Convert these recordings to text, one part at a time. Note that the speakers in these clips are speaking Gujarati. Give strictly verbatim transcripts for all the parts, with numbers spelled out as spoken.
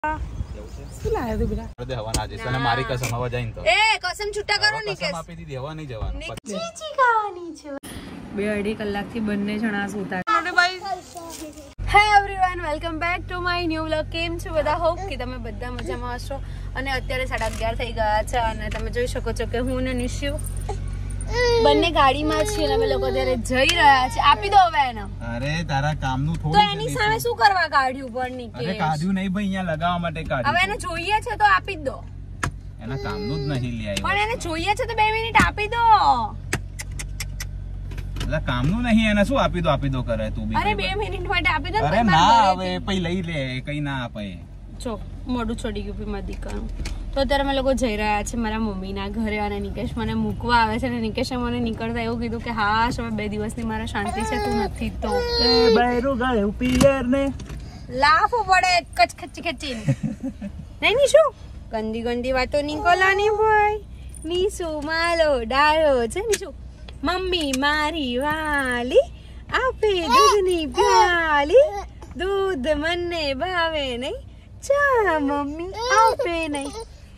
શું લાવ્યો તું બેટા? અરે હવા ના જઈશ અને મારી કસમ હવા જઈને તો એ કસમ છૂટા કરો ને કે કસમ આપી દીધી હવા નહીં જવાનું. ચીચી ખાવાની છે. બે અઢી કલાક થી બંને જણા સુતા. Hey everyone, welcome back to my new vlog. કેમ છો બધા? હોપ કે તમે બધા મજામાં હશો. અને અત્યારે સાડા અગિયાર થઈ ગયા છે અને તમે જોઈ શકો છો કે હું ને નિશુ બંને ગાડીમાં છીએ અને અમે લોકો અત્યારે જઈ રહ્યા છે. આપી દો હવે એને. અરે તારા કામનું થોડું તો એની સામે શું કરવા કાઢ્યું પણ ની કે અરે કાઢ્યું નહીં ભાઈ, અહીંયા લગાવવા માટે કાઢ્યું. હવે એને જોઈએ છે તો આપી જ દો. એના કામનું જ નહીં લે આવ્યો. પણ એને જોઈએ છે તો બે મિનિટ આપી દો. એટલે કામનું નહીં, એને શું આપી દો આપી દો કરે તું બી. અરે બે મિનિટ માટે આપી દો. અરે ના હવે પઈ લઈ લે, કઈ ના આપે. જો મોઢું છોડી ગયું પી મારા દીકરાનું. તો અત્યારે અમે લોકો જઈ રહ્યા છે મારા મમ્મીના ઘરે અને નિકેશ મને મૂકવા આવે છે અને નિકેશે મને નીકળતા એવું કીધું કે હા હવે બે દિવસની મારા શાંતિ છે, તું નથી તો બૈરું ગયું પિયર ને લાફો પડે કચ ખચી ખચીને. નહીં નીશુ, ગંદી ગંદી વાતો નીકોલાની ભાઈ. નીશુ માલો ડાયો છે. નીશુ મમ્મી મારી વાલી આપે દૂધની પ્યાલી, દૂધ મને ભાવે નહીં, ચા મમ્મી આપે નહીં,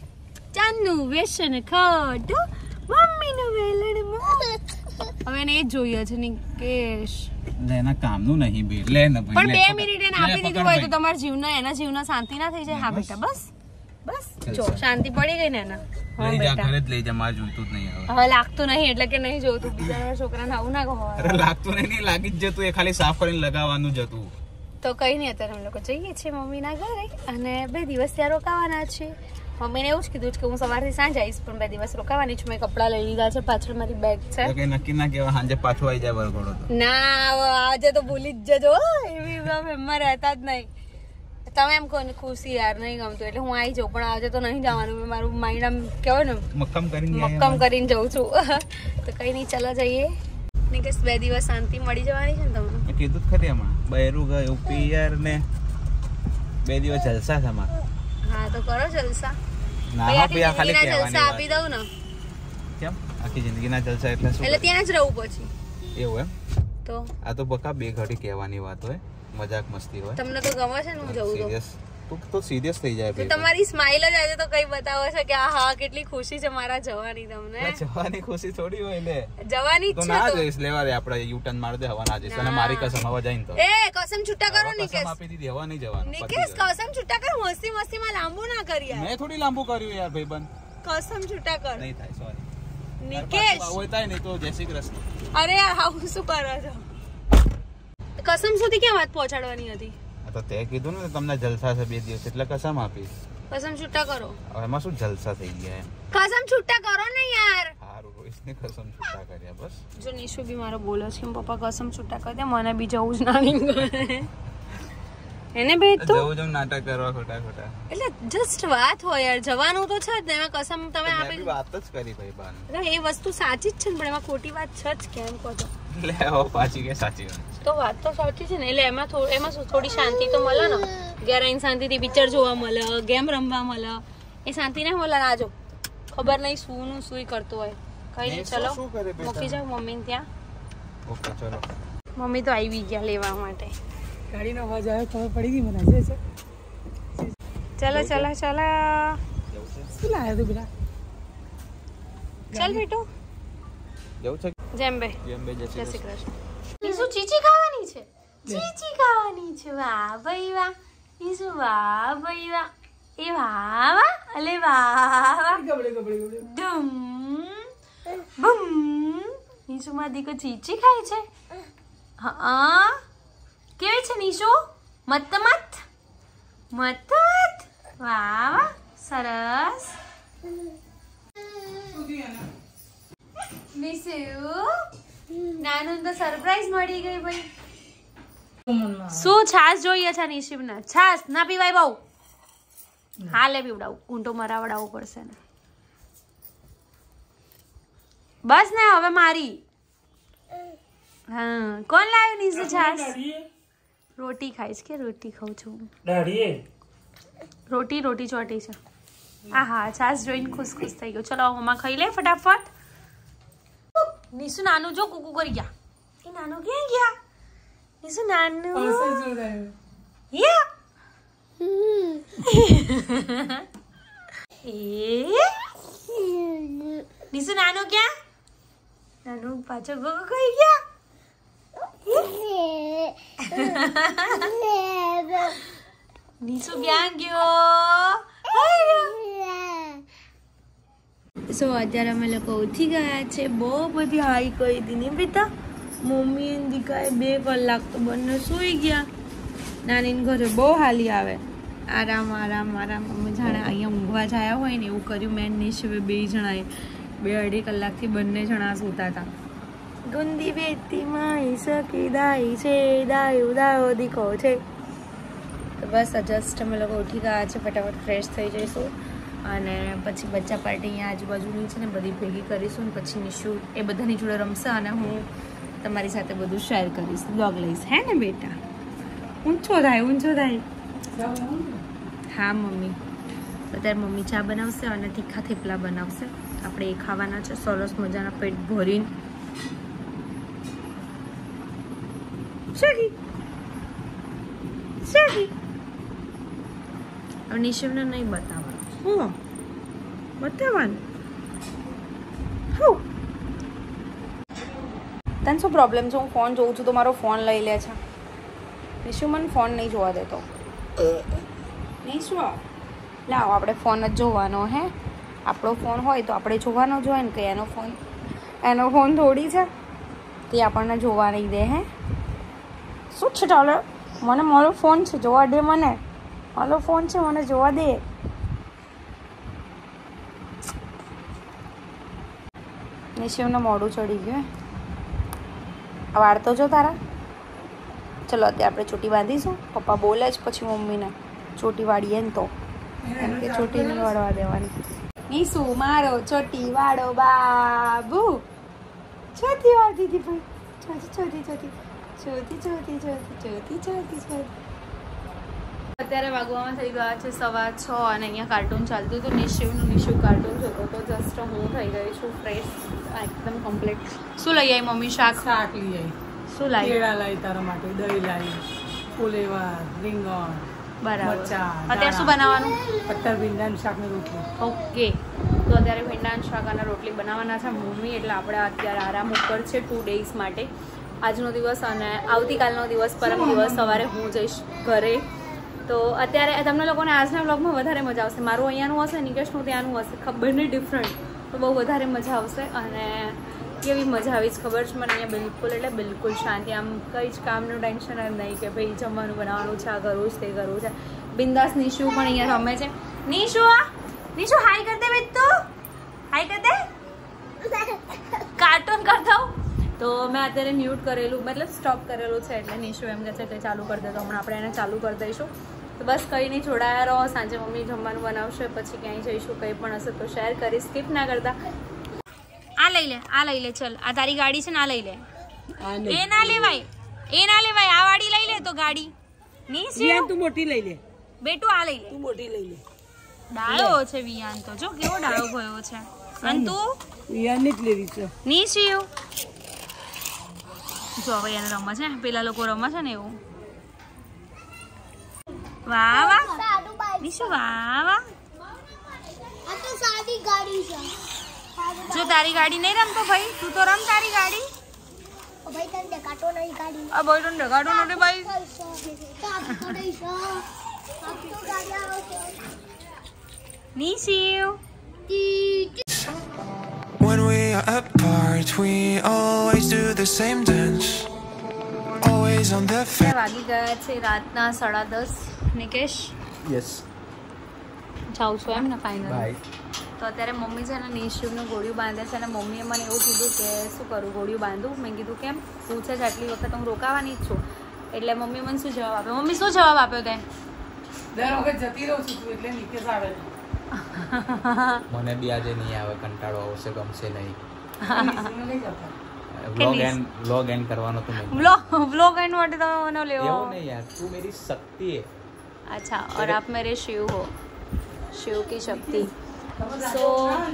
ચાનું વ્યસન ખોટું, મમ્મીનું વેલણ મોટું. હવે એને એ જ જોઈએ છે નિકેશ. એના કામનું નહીં બે લે ને ભાઈ. પણ બે મિનિટ એને આપી દીધું હોય તો તમારા જીવના એના જીવના શાંતિ ના થઈ જાય. હા બેટા બસ બસ જો શાંતિ પડી ગઈ ને એના. હા બેટા ઘરે જ લઈ જા, મારે જોઈતું જ નહીં હવે. હવે લાગતું નહીં એટલે કે નહીં જોતું. બીજા છોકરાને આવું ના કહો. અરે લાગતું નહીં, લાગી જ જતું, એ ખાલી સાફ કરીને લગાવવાનું જ હતું. તો કઈ નહીં, અત્યારે અમે લોકો જઈએ છીએ મમ્મીના ઘરે અને બે દિવસ ત્યાં રોકાવાના છે. મમ્મીને એવું જ કીધું છે કે હું સવારથી સાંજ આવીશ પણ બે દિવસ રોકાવાની છું. મેં કપડાં લઈ લીધા છે, પાછળ મારી બેગ છે. કે નક્કી ના કેવા સાંજે પાછું આવી જાય વરઘોડો તો. ના આજે તો ભૂલી જ જજો, એવી એમાં રહેતા જ નહીં. તમે એમ કહો ને ખુશી યાર નહીં ગમતું એટલે હું આવી જાઉં, પણ આજે તો નહીં જવાનું. મેં મારું માઇન્ડ આમ કહેવાય ને મક્કમ કરીને મક્કમ કરીને જઉં છું. તો કઈ નહીં, ચલો જઈએ. નિકેશ બે દિવસ શાંતિ મળી જવાની છે ને તમને. કીધું જ ખરી હમણાં બૈરું ગયું પિયર ને બે દિવસ જલસા છે અમારે. હા તો કરો જલસા. ના હા ભૈયા ખાલી જલસા આપી દઉં ને. કેમ આખી જિંદગીના જલસા એટલે શું? એટલે ત્યાં જ રહું પછી. એવું એમ? તો આ તો બકા બે ઘડી કહેવાની વાત હોય, મજાક મસ્તી હોય. તમને તો ગમે છે ને હું જઉં તો. સિરિયસ તું તો સિરિયસ થઈ જાય તો તમારી સ્માઈલ જ આજે તો કઈ બતાવો છે કે હા કેટલી ખુશી છે મારા જવાની. તમને જવાની ખુશી થોડી હોય લે. જવાની જ તો છે ના તો. જઈશ, લેવા દે આપણે યુ ટર્ન માર દે, હવા ના જઈશ અને મારી કસમ હવા જઈને તો. એ કસમ છૂટા કરો નિકેશ. કસમ આપી દીધી હવા નહીં જવાનું. નિકેશ કસમ છૂટા કર, મસ્તી મસ્તી માં લાંબુ ના કરી યાર. મેં થોડી લાંબુ કર્યું યાર ભાઈબંધ. કસમ છૂટા કર. નહીં થાય, સોરી નિકેશ. હોય થાય નહીં તો જય શ્રી કૃષ્ણ. અરે યાર આવું શું કરો છો? કસમ સુધી ક્યાં વાત પહોંચાડવાની હતી? તો તે કીધું ને તમને જલસા છે બે દિવસ એટલે કસમ આપી. કસમ છૂટા કરો. હવે એમાં શું જલસા થઈ ગયા એમ? કસમ છૂટા કરો ને યાર. સારું રોહિતને કસમ છૂટા કર્યા બસ. જો નિશુ બી મારો બોલે છે પપ્પા કસમ છૂટા કરી દે, મને બી જવું જ ના નીકળે એને બે તો જવું જમ નાટક કરવા ખોટા ખોટા. એટલે જસ્ટ વાત હોય યાર, જવાનું તો છે જ ને. એમાં કસમ તમે આપી વાત જ કરી ભાઈ બાન. એ વસ્તુ સાચી જ છે ને, પણ એમાં ખોટી વાત છે જ કેમ કહો તો. લે હવે પાછી કે સાચી વાત તો વાત તો સાચી છે ને. એટલે એમાં એમાં થોડી શાંતિ તો મળે ને. ઘેર આવીને શાંતિથી પિક્ચર જોવા મળે, ગેમ રમવા મળે, એ શાંતિ ના મળે. ના જો ખબર નહીં શું નું શું કરતું હોય. કઈ નહીં, ચલો મૂકી જાવ મમ્મી ત્યાં. ઓકે ચલો. મમ્મી તો આવી ગયા લેવા માટે. ગાડીનો અવાજ આવ્યો, ખબર પડી ગઈ મને. ચલો ચલો ચલો. શું લાવ્યો તું બેટા? ચાલ બેટુ જવું છે. જેમ બે જેમ બે જય શ્રી કૃષ્ણ. નીસુ ચીચી ખાવાની છે, ચીચી ખાવાની છે. વાહ ભાઈ વાહ નીસુ, વાહ ભાઈ વાહ. એ વાહ વાહ, અલે વાહ વાહ. ગબડે ગબડે ગબડે. ડમ બમ. નીસુ માં દીકો ચીચી ખાય છે. હા કેવી છે નીસુ? મત મત મત મત. વાહ વાહ સરસ. નીસુ નાનું તો સરપ્રાઈઝ મળી ગઈ ભાઈ. શું છાસ જોઈએ છે નિશિબને? છાસ ના પીવાય બહુ. હા લે પીવડાવું, ઊંટો મરાવડાવવો પડશે ને. બસ ને હવે મારી. હા કોણ લાવ્યું નીસુ છાસ? રોટી ખાઈશ કે રોટી ખાઉં છું. રોટી રોટી ચોટી છે. હા હા છાસ જોઈને ખુશ ખુશ થઈ ગયો. ચલો મમ્મા ખાઈ લે ફટાફટ. નીસુ નાનું જો કુકુ કરી ગયા. એ નાનું ક્યાં ગયા? નીસુ નાનું યા નિશુ નાનો ક્યાં નાનો પાછો ગોગો કઈ ગયા નિશુ ક્યાં ગયો સો અત્યારે અમે લોકો ઉઠી ગયા છે બહુ બધી હાઈ કહી હતી ને બેટા મમ્મી અને દીકાએ બે કલાક તો બંને સૂઈ ગયા નાની ઘરે બહુ હાલી આવે આરામ આરામ આરામ અમે જાણે અહીંયા ઊંઘવા જયા હોય ને એવું કર્યું મેં નિશિવે બે જણાએ બે અઢી કલાકથી બંને જણા સૂતા હતા ગુંદી બેતી માઈ સકી દાઈ છે દાયો દાયો દીકો છે તો બસ જસ્ટ અમે લોકો ઉઠી ગયા છે ફટાફટ ફ્રેશ થઈ જઈશું અને પછી બચ્ચા પાર્ટી અહીંયા આજુબાજુની છે ને બધી ભેગી કરીશું ને પછી નિશુ એ બધાની જોડે રમશે અને હું તમારી સાથે બધું શેર કરીશ બ્લોગ લઈશ હે ને બેટા ઊંચો થાય ઊંચો થાય હા મમ્મી અત્યારે મમ્મી ચા બનાવશે અને તીખા થેપલા બનાવશે આપણે એ ખાવાના છે સરસ મજાના પેટ ભરીને શકી શકી હવે નિશિવને નહીં બતાવવાનું હું બતાવવાનું હું તને શું પ્રોબ્લેમ છે હું ફોન જોઉં છું તો મારો ફોન લઈ લે છે નિશુ મને ફોન નહીં જોવા દેતો નિશુ લાવ આપણે ફોન જ જોવાનો હે આપણો ફોન હોય તો આપણે જોવાનો જ હોય ને કે એનો ફોન એનો ફોન થોડી છે તે આપણને જોવા નહીં દે હે શું છે ચાલો મને મારો ફોન છે જોવા દે મને મારો ફોન છે મને જોવા દે નિશિવને મોડું ચડી ગયું વાળ તો જો તારા ચલો અત્યારે આપણે ચોટી બાંધીશું પપ્પા બોલે જ પછી મમ્મીને ચોટી વાળીએ ને તો એમ કે ચોટી નહીં વાળવા દેવાની નિશુ મારો ચોટી વાળો બાબુ ચોથી વાળતી હતી ભાઈ ચોથી ચોથી ચોથી ચોથી ચોથી ચોથી ચોથી ચોથી અત્યારે વાગવામાં થઈ ગયા છે સવા છ અને અહીંયા કાર્ટૂન ચાલતું હતું નિશિવનું નિશુ કાર્ટૂન જોતો તો જસ્ટ હું થઈ ગઈ છું ફ્રેશ એકદમ કમ્પ્લીટ શું લઈ આવી મમ્મી શાક શાક લઈ આવી શું લાવી કેળા લાવી તારા માટે દહીં લાવી ફુલેવાર રીંગણ બરાબર મરચાં, અત્યારે શું બનાવવાનું પત્તર ભીંડાનું શાક ને રોટલી ઓકે તો અત્યારે ભીંડાનું શાક અને રોટલી બનાવવાના છે મમ્મી એટલે આપણે અત્યારે આરામ ઉપર છે ટુ ડેઝ માટે આજનો દિવસ અને આવતીકાલનો દિવસ પરમ દિવસ સવારે હું જઈશ ઘરે તો અત્યારે તમને લોકોને આજના બ્લોગમાં વધારે મજા આવશે મારું અહીંયાનું હશે નિકેશનું ત્યાંનું હશે ખબર નહીં ડિફરન્ટ તો બહુ વધારે મજા આવશે અને કેવી મજા આવી જ ખબર છે મને અહીંયા બિલકુલ એટલે બિલકુલ શાંતિ આમ કંઈ જ કામનું ટેન્શન જ નહીં કે ભાઈ જમવાનું બનાવવાનું છે આ કરવું છે તે કરવું છે બિંદાસ નિશુ પણ અહીંયા રમે છે નિશુ નિશુ હાઈ કર દે બેટ તો હાઈ કર દે કાર્ટૂન કરતા તો મેં અત્યારે મ્યુટ કરેલું મતલબ સ્ટોપ કરેલું છે એટલે નિશુ એમ કહે છે કે ચાલુ કરી દે તો હમણાં આપણે એને ચાલુ કરી દઈશું તો બસ કંઈ નહીં જોડાયા રહો સાંજે મમ્મી જમવાનું બનાવશે પછી ક્યાંય જઈશું કંઈ પણ હશે તો શેર કરી સ્કીપ ના કરતા આ લઈ લે આ લઈ લે ચલ આ તારી ગાડી છે ને આ લઈ લે એ ના લેવાય એ ના લેવાય આ વાડી લઈ લે તો ગાડી ની વિયાન તું મોટી લઈ લે બેટુ આ લઈ લે તું મોટી લઈ લે ડાળો છે વિયાન તો જો કેવો ડાળો ભયો છે અને તું વિયાન ની જ લેવી છે ની શિવ જો હવે એને રમે છે પેલા લોકો રમે છે ને એવું વાહ વાહ નિશુ વાહ વાહ આ તો સાદી ગાડી છે જો તારી ગાડી નહીં રમતો ભાઈ તું તો રમ તારી ગાડી ઓ ભાઈ તને દેખાતો નહીં ગાડી આ ભાઈ તને દેખાડો નથી ભાઈ તો આ તો નહીં છે આ તો ગાડી આવે છે Nishiv When we are apart, we always do the same dance. Always on the fence. વાગી ગયા છે રાતના સાડા દસ નિકેશ યસ જાઉં છું એમ ને ફાઇનલ બાય તો અત્યારે મમ્મી છે ને નિશિવનું ગોળિયું બાંધે છે અને મમ્મીએ મને એવું કીધું કે શું કરું ગોળિયું બાંધું મેં કીધું કેમ પૂછે છે આટલી વખત હું રોકાવાની જ છું એટલે મમ્મી મને શું જવાબ આપ્યો મમ્મી શું જવાબ આપ્યો તે દર વખત જતી રહું છું એટલે નિકેશ આવે છે મને બી આજે નહીં આવે કંટાળો આવશે ગમશે નહીં નિશિવને લઈ જતા વ્લોગ એન્ડ વ્લોગ એન્ડ કરવાનો તો નહીં વ્લોગ વ્લોગ એન્ડ માટે તો મને લેવો એવું નહીં યાર તું मेरी शक्ति है अच्छा और आप मेरे शिव हो शिव की शक्ति સો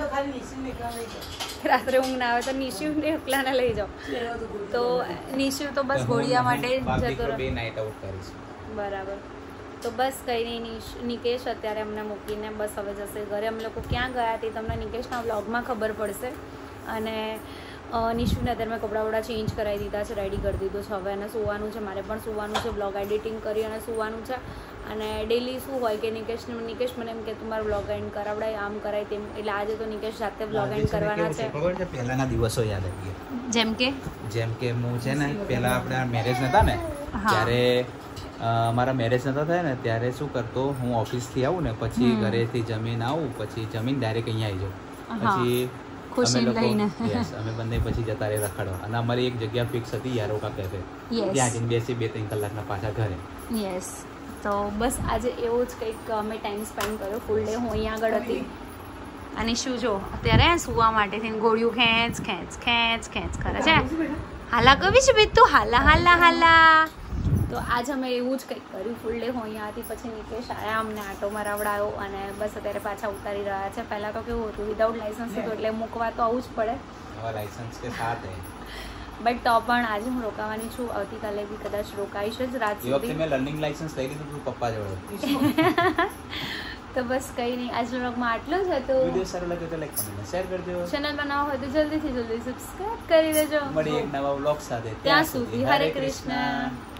રાત્રે ઊંઘ ના આવે તો નિશિવને એકલાને લઈ જાઓ તો નિશિવ તો બસ ઘોડિયા માટે જતો બે નાઈટ આઉટ કરીશ બરાબર તો બસ કંઈ નહીં. નિશ નિકેશ અત્યારે અમને મૂકીને બસ હવે જશે ઘરે. અમે લોકો ક્યાં ગયા તે તમને નિકેશના વ્લોગમાં ખબર પડશે. અને નિશુને અત્યારે મેં કપડાં વપડા ચેન્જ કરાવી દીધા છે, રેડી કરી દીધું છે. હવે એને સુવાનું છે, મારે પણ સુવાનું છે. બ્લોગ એડિટિંગ કરી અને સુવાનું છે. અને ડેલી શું હોય કે નિકેશ નિકેશ મને એમ કે તું મારું બ્લોગ એન્ડ કરાવડાય, આમ કરાય તેમ. એટલે આજે તો નિકેશ જાતે બ્લોગ એન્ડ કરવાના છે. ખબર છે પહેલાના દિવસો યાદ આવી ગયા. જેમ કે જેમ કે હું છે ને પહેલા આપણા મેરેજ નતા ને ત્યારે મારા મેરેજ નતા થાય ને ત્યારે શું કરતો, હું ઓફિસથી આવું ને પછી ઘરેથી જમીન આવું, પછી જમીન ડાયરેક્ટ અહીંયા આવી જાઉં. પછી અમે લોકો યસ અમે બંને પછી જતા રહે રખડવા. અને અમારી એક જગ્યા ફિક્સ હતી યારોકા કેફે, ત્યાં જઈને બેસી બે ત્રણ કલાકના પાછા ઘરે. યસ. તો બસ આજે એવું જ કંઈક અમે ટાઈમ સ્પેન્ડ કર્યો. ફૂલ ડે હું અહીંયા આગળ હતી. અને શું જો અત્યારે સુવા માટે થઈને ગોળિયું ખેંચ ખેંચ ખેંચ ખેંચ કરે છે. હાલા કવી છે બેન તું? હાલા હાલા હાલા. તો આજે અમે એવું જ કંઈક કર્યું. ફૂલ ડે હું અહીંયા હતી. પછી નિકેશ આવ્યા, અમને આટો મરાવડાયો અને બસ અત્યારે પાછા ઉતારી રહ્યા છે. પહેલાં તો કેવું હતું, વિધાઉટ લાઇસન્સ હતું એટલે મૂકવા તો આવું જ પડે. હવે લાઇસન્સ કે સાથ હે. બટ તો પણ આજે હું રોકાવાની છું. આવતીકાલે બી કદાચ રોકાઈશ જ રાત સુધી. એ વખતે મેં લર્નિંગ લાઇસન્સ લઈ લીધું હતું પપ્પા જોડે. તો બસ કંઈ નહીં, આજના વ્લોગમાં આટલું જ હતું. વિડીયો સારો લાગે તો લાઈક કમેન્ટ શેર કરજો. ચેનલ બનાવો હોય તો જલ્દીથી જલ્દી સબસ્ક્રાઇબ કરી દેજો. મળી એક નવા વ્લોગ સાથે. ત્યાં સુધી હરે કૃષ્ણ.